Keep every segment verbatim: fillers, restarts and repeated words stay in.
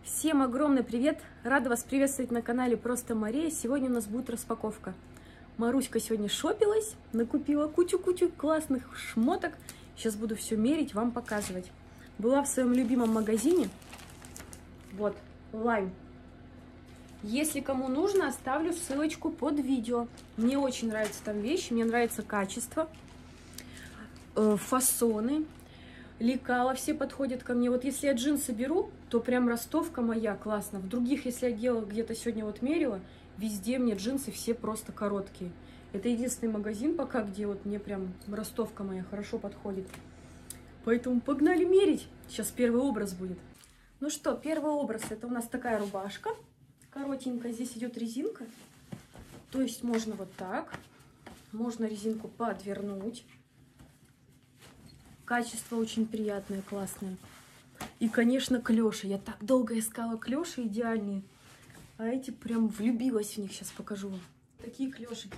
Всем огромный привет! Рада вас приветствовать на канале Просто Мария. Сегодня у нас будет распаковка. Маруська сегодня шопилась, накупила кучу-кучу классных шмоток. Сейчас буду все мерить, вам показывать. Была в своем любимом магазине. Вот, Лайм. Если кому нужно, оставлю ссылочку под видео. Мне очень нравятся там вещи, мне нравится качество, э, фасоны. Лекала все подходят ко мне. Вот если я джинсы беру, то прям ростовка моя классно. В других, если я делала где-то сегодня вот мерила, везде мне джинсы все просто короткие. Это единственный магазин пока, где вот мне прям ростовка моя хорошо подходит. Поэтому погнали мерить. Сейчас первый образ будет. Ну что, первый образ. Это у нас такая рубашка. Коротенькая. Здесь идет резинка. То есть можно вот так. Можно резинку подвернуть. Качество очень приятное, классное. И, конечно, клёши. Я так долго искала клёши идеальные. А эти прям влюбилась в них. Сейчас покажу вам. Такие клёшики.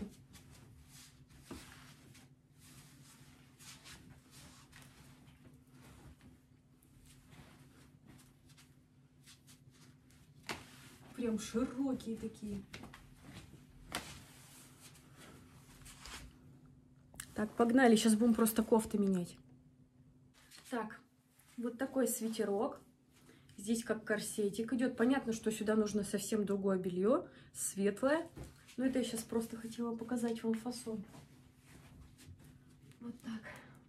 Прям широкие такие. Так, погнали. Сейчас будем просто кофты менять. Так, вот такой свитерок. Здесь как корсетик идет. Понятно, что сюда нужно совсем другое белье, светлое. Но это я сейчас просто хотела показать вам фасон. Вот так.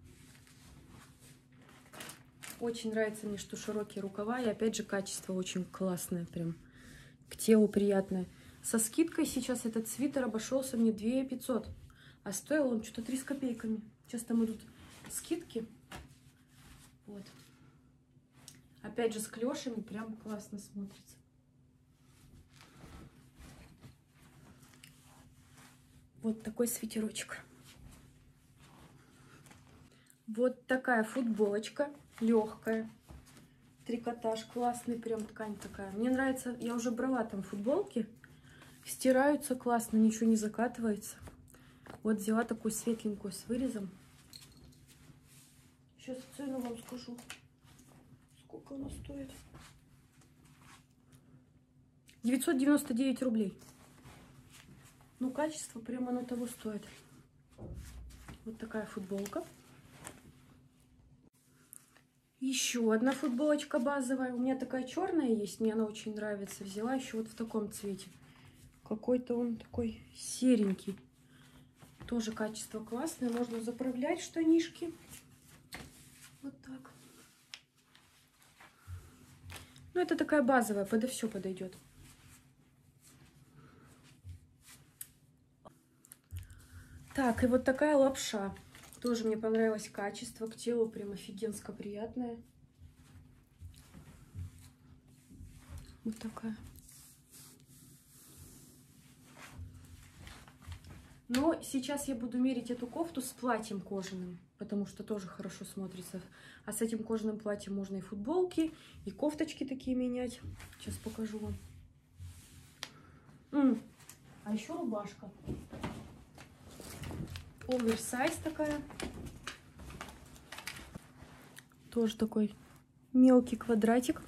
Очень нравится мне, что широкие рукава. И опять же качество очень классное. Прям к телу приятное. Со скидкой сейчас этот свитер обошелся мне две тысячи пятьсот. А стоил он что-то три с копейками. Сейчас там идут скидки. Вот. Опять же с клешами прям классно смотрится. Вот такой свитерочек. Вот такая футболочка легкая. Трикотаж классный, прям ткань такая. Мне нравится, я уже брала там футболки. Стираются классно, ничего не закатывается. Вот взяла такую светленькую с вырезом. Сейчас цену вам скажу. Сколько она стоит? девятьсот девяносто девять рублей. Ну, качество прямо оно того стоит. Вот такая футболка. Еще одна футболочка базовая. У меня такая черная есть. Мне она очень нравится. Взяла еще вот в таком цвете. Какой-то он такой серенький. Тоже качество классное. Можно заправлять штанишки. Вот так. Ну, это такая базовая, подо все подойдет. Так, и вот такая лапша. Тоже мне понравилось качество. К телу прям офигенско приятное. Вот такая. Но сейчас я буду мерить эту кофту с платьем кожаным, потому что тоже хорошо смотрится. А с этим кожаным платьем можно и футболки, и кофточки такие менять. Сейчас покажу вам. М -м. А еще рубашка. Оверсайз такая. Тоже такой мелкий квадратик.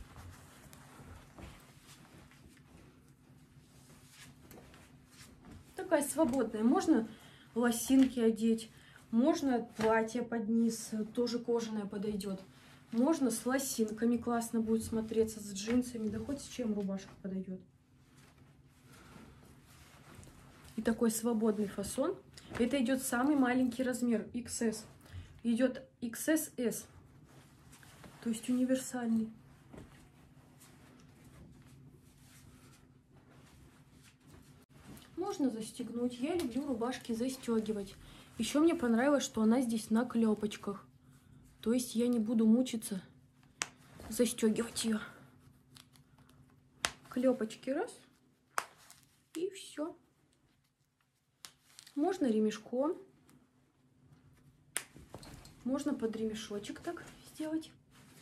Такая свободная. Можно лосинки одеть. Можно платье под низ, тоже кожаное подойдет. Можно с лосинками классно будет смотреться, с джинсами, да хоть с чем рубашка подойдет. И такой свободный фасон. Это идет самый маленький размер, икс эс. Идет икс эс эс, то есть универсальный. Можно застегнуть. Я люблю рубашки застегивать. Еще мне понравилось, что она здесь на клепочках. То есть я не буду мучиться застегивать ее. Клепочки раз. И все. Можно ремешком. Можно под ремешочек так сделать.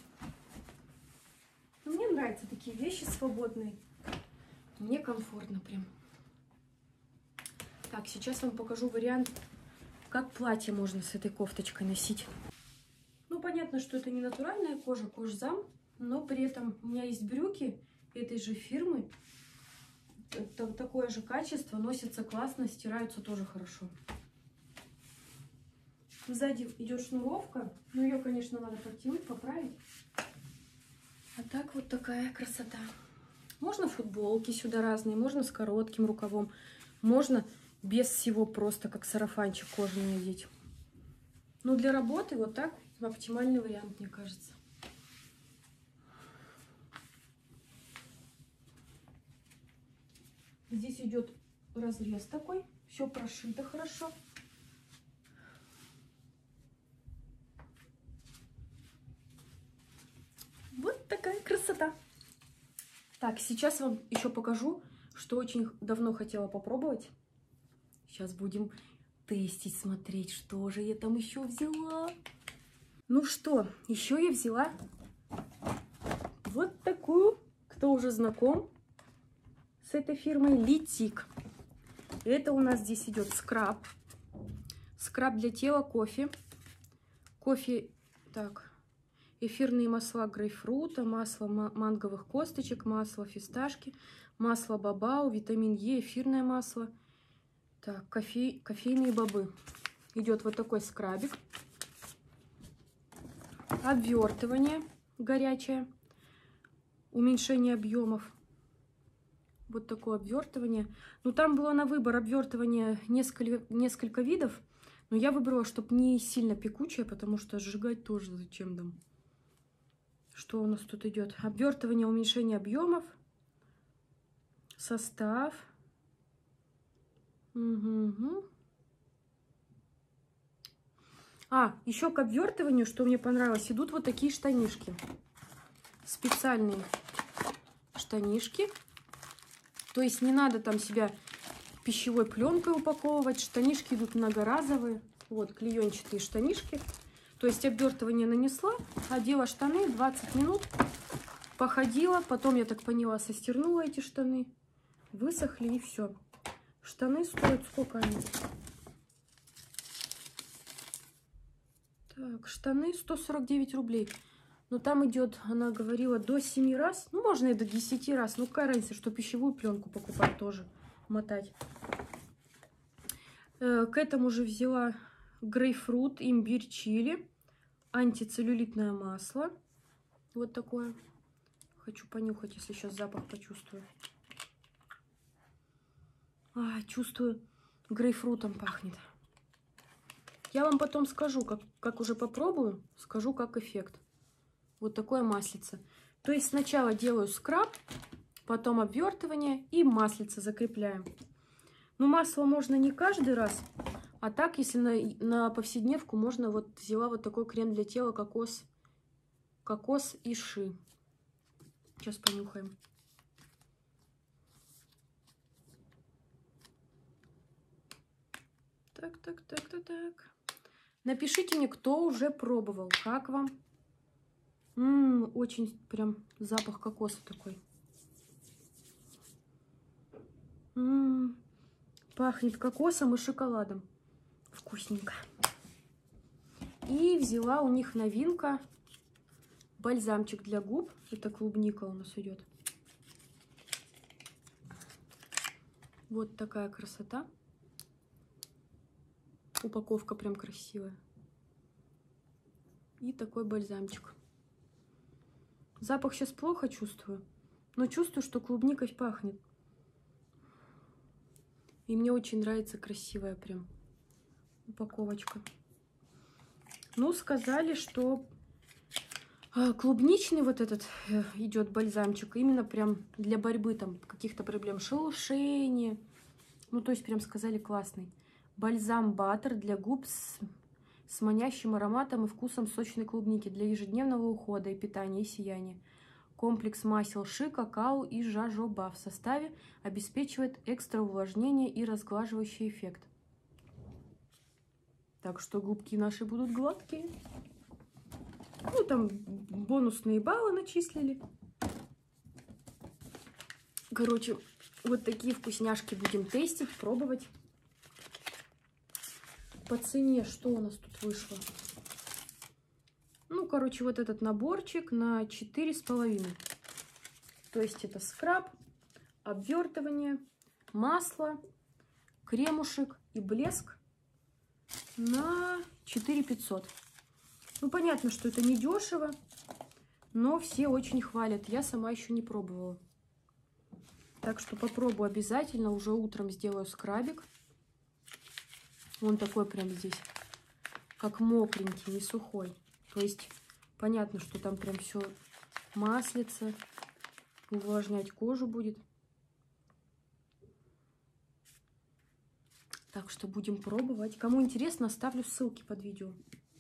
Мне нравятся такие вещи свободные. Мне комфортно прям. Так, сейчас вам покажу вариант, как платье можно с этой кофточкой носить. Ну, понятно, что это не натуральная кожа, кожзам. но при этом у меня есть брюки этой же фирмы. Это такое же качество, носятся классно, стираются тоже хорошо. Сзади идет шнуровка, ну ее, конечно, надо подтянуть, поправить. А так вот такая красота. Можно футболки сюда разные, можно с коротким рукавом, можно без всего, просто как сарафанчик кожаный надеть. Ну, для работы вот так оптимальный вариант, мне кажется. Здесь идет разрез такой, все прошито хорошо. Вот такая красота. Так, сейчас вам еще покажу, что очень давно хотела попробовать. Сейчас будем тестить, смотреть, что же я там еще взяла. Ну что, еще я взяла вот такую, кто уже знаком с этой фирмой, Литик. Это у нас здесь идет скраб. Скраб для тела, кофе. Кофе, так, эфирные масла грейпфрута, масло манговых косточек, масло фисташки, масло бабау, витамин Е, эфирное масло. Так, кофе, кофейные бобы. Идет вот такой скрабик. Обвертывание горячее. Уменьшение объемов. Вот такое обвертывание. Ну, там было на выбор обвертывание несколько, несколько видов. Но я выбрала, чтобы не сильно пекучее, потому что сжигать тоже зачем там. Что у нас тут идет? Обвертывание, уменьшение объемов. Состав. Угу. А, еще к обвертыванию, что мне понравилось, идут вот такие штанишки. Специальные штанишки. То есть не надо там себя пищевой пленкой упаковывать. Штанишки идут многоразовые. Вот клеенчатые штанишки. То есть обвертывание нанесла, одела штаны, двадцать минут походила. Потом, я так поняла, состернула эти штаны. Высохли и все. Штаны стоят сколько они? Так, штаны сто сорок девять рублей. Но там идет, она говорила, до семи раз. Ну, можно и до десяти раз. Ну, какая разница, что пищевую пленку покупать тоже, мотать. Э, к этому же взяла грейпфрут, имбирь, чили, антицеллюлитное масло. Вот такое. Хочу понюхать, если сейчас запах почувствую. А, чувствую, грейпфрутом пахнет. Я вам потом скажу, как, как уже попробую, скажу, как эффект. Вот такое маслице. То есть сначала делаю скраб, потом обвертывание и маслице закрепляем. Ну, масло можно не каждый раз, а так, если на, на повседневку, можно вот взяла вот такой крем для тела, кокос, кокос и ши. Сейчас понюхаем. Так, так, так, так, так. Напишите мне, кто уже пробовал, как вам. М-м, очень прям запах кокоса такой. М-м, пахнет кокосом и шоколадом. Вкусненько. И взяла у них новинка. Бальзамчик для губ. Это клубника у нас идет. Вот такая красота. Упаковка прям красивая. И такой бальзамчик. Запах сейчас плохо чувствую, но чувствую, что клубникой пахнет. И мне очень нравится красивая прям упаковочка. Ну, сказали, что клубничный вот этот идет бальзамчик именно прям для борьбы там каких-то проблем шелушения. Ну, то есть прям сказали классный. Бальзам-баттер для губ с, с манящим ароматом и вкусом сочной клубники для ежедневного ухода и питания и сияния. Комплекс масел ши, какао и жажоба в составе обеспечивает экстра увлажнение и разглаживающий эффект. Так что губки наши будут гладкие. Ну, там бонусные баллы начислили. Короче, вот такие вкусняшки будем тестить, пробовать. По цене что у нас тут вышло? Ну, короче, вот этот наборчик на четыре с половиной. То есть это скраб, обвертывание, масло, кремушек и блеск на четыре пятьсот. Ну, понятно, что это не дешево, но все очень хвалят. Я сама еще не пробовала. Так что попробую обязательно. Уже утром сделаю скрабик. Он такой прям здесь, как мокренький, не сухой. То есть понятно, что там прям все маслица, увлажнять кожу будет. Так что будем пробовать. Кому интересно, оставлю ссылки под видео.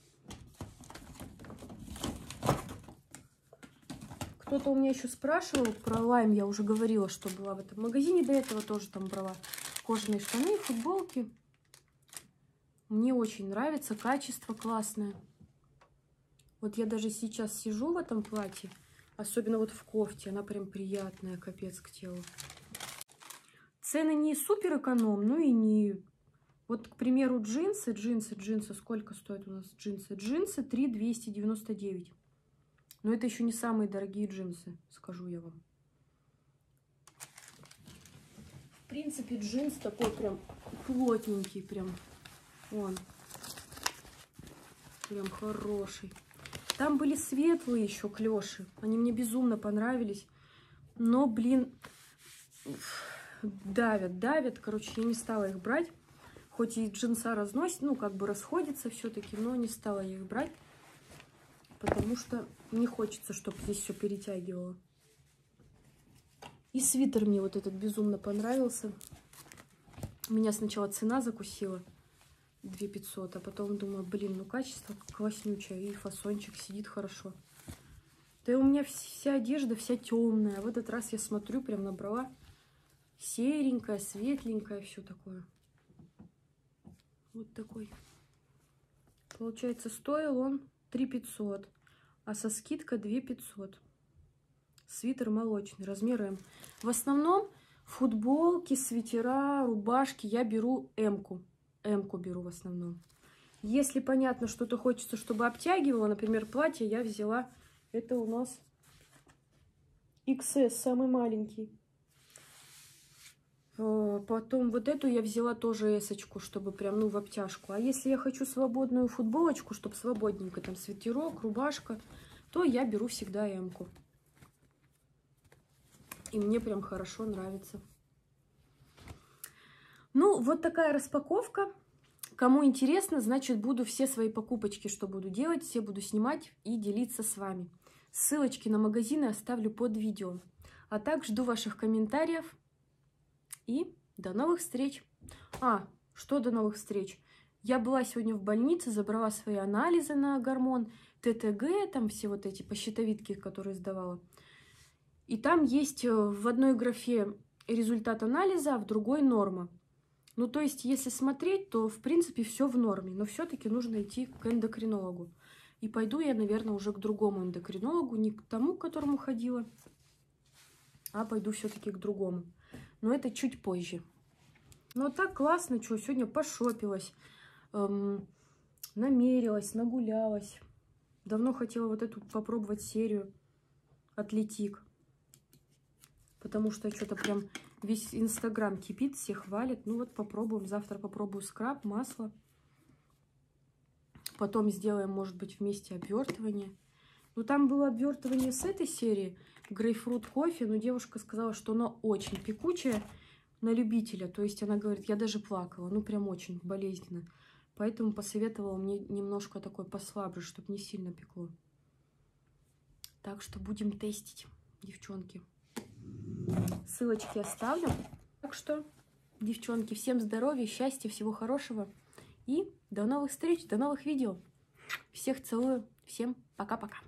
Кто-то у меня еще спрашивал про лайм. Я уже говорила, что была в этом магазине. До этого тоже там брала кожаные штаны, футболки. Мне очень нравится. Качество классное. Вот я даже сейчас сижу в этом платье. Особенно вот в кофте. Она прям приятная, капец, к телу. Цены не супер эконом, ну и не... Вот, к примеру, джинсы. Джинсы, джинсы. Сколько стоят у нас джинсы? Джинсы три тысячи двести девяносто девять. Но это еще не самые дорогие джинсы, скажу я вам. В принципе, джинс такой прям плотненький, прям. Он. Прям хороший. Там были светлые еще клеши. Они мне безумно понравились. Но, блин, давят, давят. Короче, я не стала их брать. Хоть и джинса разносит, ну, как бы расходится все-таки, но не стала я их брать. Потому что не хочется, чтобы здесь все перетягивало. И свитер мне вот этот безумно понравился. Меня сначала цена закусила. две тысячи пятьсот. А потом думаю, блин, ну качество класснючее. И фасончик сидит хорошо. Да у меня вся одежда вся темная. В этот раз я смотрю, прям набрала серенькая, светленькая, все такое. Вот такой. Получается, стоил он три тысячи пятьсот, а со скидкой две тысячи пятьсот. Свитер молочный, размер М. В основном футболки, свитера, рубашки я беру М-ку. М-ку беру в основном. Если, понятно, что-то хочется, чтобы обтягивало, например, платье, я взяла, это у нас икс эс, самый маленький. Потом вот эту я взяла тоже эсочку, чтобы прям, ну, в обтяжку. А если я хочу свободную футболочку, чтобы свободненько, там, свитерок, рубашка, то я беру всегда М-ку. И мне прям хорошо нравится. Ну, вот такая распаковка. Кому интересно, значит, буду все свои покупочки, что буду делать, все буду снимать и делиться с вами. Ссылочки на магазины оставлю под видео. А так жду ваших комментариев. И до новых встреч. А, что до новых встреч? Я была сегодня в больнице, забрала свои анализы на гормон, тэ тэ гэ, там все вот эти по щитовидке, которые сдавала. И там есть в одной графе результат анализа, а в другой норма. Ну, то есть, если смотреть, то, в принципе, все в норме. Но все-таки нужно идти к эндокринологу. И пойду я, наверное, уже к другому эндокринологу, не к тому, к которому ходила, а пойду все-таки к другому. Но это чуть позже. Ну, так классно, что сегодня пошопилась, эм, намерилась, нагулялась. Давно хотела вот эту попробовать серию Атлетик. Потому что что-то прям весь Инстаграм кипит, все хвалят. Ну вот попробуем. Завтра попробую скраб, масло. Потом сделаем, может быть, вместе обвертывание. Ну, там было обвертывание с этой серии, грейпфрут кофе, но девушка сказала, что оно очень пекучее на любителя. То есть она говорит, я даже плакала, ну, прям очень болезненно. Поэтому посоветовала мне немножко такой послабже, чтобы не сильно пекло. Так что будем тестить, девчонки. Ссылочки оставлю. Так что, девчонки, всем здоровья, счастья, всего хорошего. И до новых встреч, до новых видео. Всех целую. Всем пока-пока.